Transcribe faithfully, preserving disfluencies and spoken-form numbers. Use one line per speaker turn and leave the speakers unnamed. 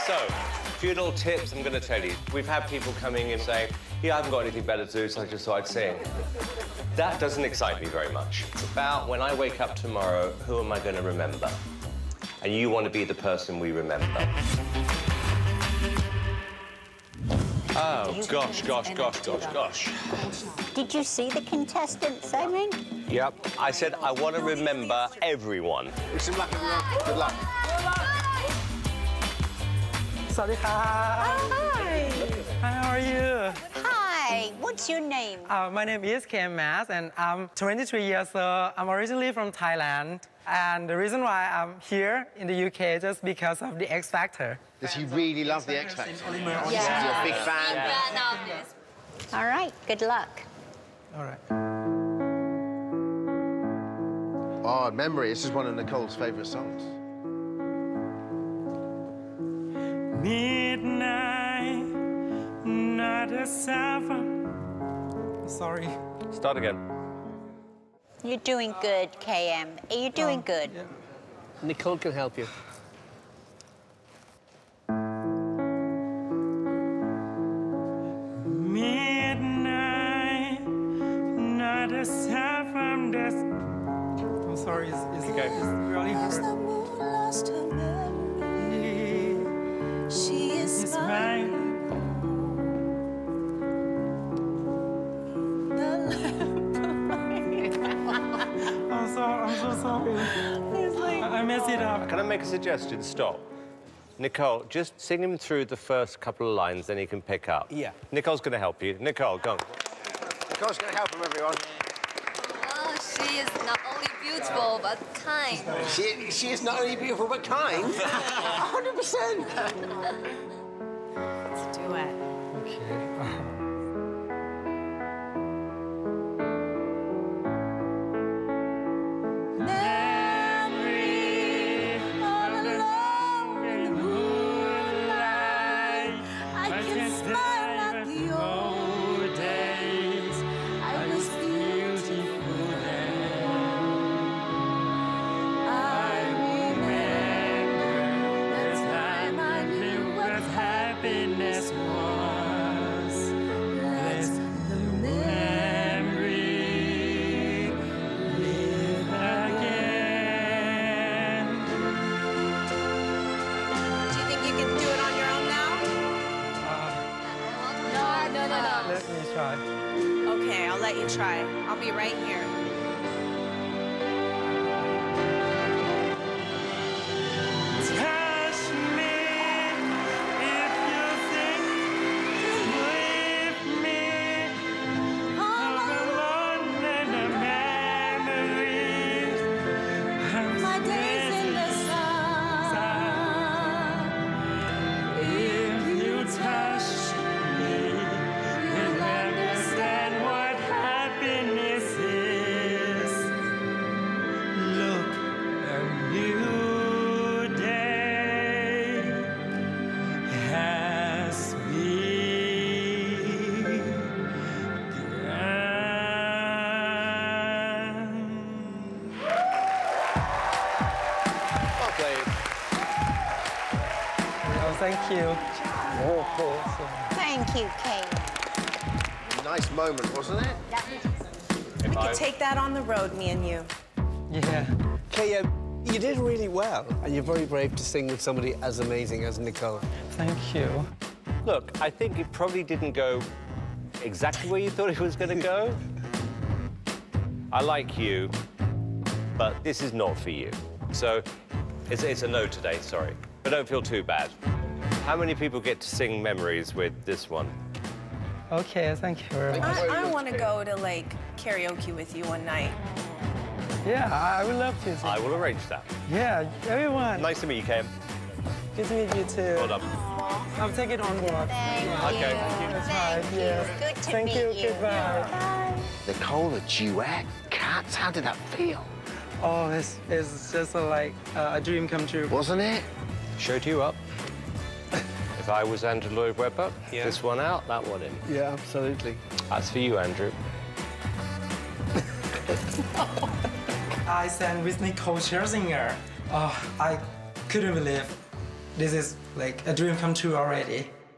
So, a few little tips I'm going to tell you. We've had people coming in saying, yeah, I haven't got anything better to do, so I just thought I'd sing. That doesn't excite me very much. It's about when I wake up tomorrow, who am I going to remember? And you want to be the person we remember. Oh, gosh, gosh, gosh, gosh, gosh.
Did you see the contestants, Simon?
Yep. I said I want to remember everyone.
Wish him luck, everyone. Good luck.
Hi.
Hi.
Hi, how are you?
Hi, what's your name?
Uh, my name is K M Mas, and I'm twenty-three years old. I'm originally from Thailand. And the reason why I'm here in the U K is just because of the X Factor.
Does he really love the X Factor?
Yeah.
You're a big fan.
Big fan of this. All right, good luck.
All right.
Oh, Memory. This is one of Nicole's favourite songs.
Midnight, not a seven. Sorry.
Start again.
You're doing good, K M. You're doing
Oh,
good.
yeah.
Nicole can help you.
Midnight, not a seven. I'm sorry, it's, it's,
Okay.
it's really hard.
She is
It's mine. I'm sorry, I'm so sorry. I, I messed it up.
Can I make a suggestion? Stop. Nicole, just sing him through the first couple of lines, then he can pick up.
Yeah.
Nicole's going to help you. Nicole, go on.
Nicole's going to help him, everyone.
Oh, she is not only beautiful, but kind.
She, she is not only beautiful, but kind. one hundred percent.
Let's do it.
Okay. Happiness was let the memory live again.
Do you think you can do it on your own now?
Uh,
No, no, no, no.
let me try.
Okay, I'll let you try. I'll be right here.
Touch me if you think with me. All alone in the memories.
My days in the sun.
If you touch me, you'll understand what happiness is. Look, a new day has begun.
Well played.
Oh, thank you.
Thank you, K M.
Nice moment, wasn't it?
If I...
Take that on the road, me and you.
Yeah.
Okay, um, you did really well, and you're very brave to sing with somebody as amazing as Nicole.
Thank you.
Look, I think it probably didn't go exactly where you thought it was going to go. I like you, but this is not for you. So it's, it's a no today, sorry. But don't feel too bad. How many people get to sing Memories with this one?
Okay, thank you very much.
I, I want to go to, like, karaoke with you one night.
Yeah, I would love to.
I will arrange that.
Yeah, everyone.
Nice to meet you, Cam.
Good to meet you too.
Well done.
I'll take it on board.
Thank
Okay.
you.
That's
Thank
fine,
you.
yeah.
Good to
Thank
meet
you.
you.
Goodbye.
Bye.
Nicole, a duet? Cats? How did that feel?
Oh, it's, it's just a, like uh, a dream come true.
Wasn't it?
Showed you up. If I was Andrew Lloyd Webber,
Yeah.
this one out, that one in.
Yeah, absolutely.
That's for you, Andrew.
I sang with Nicole Scherzinger. Oh, I couldn't believe this is like a dream come true already.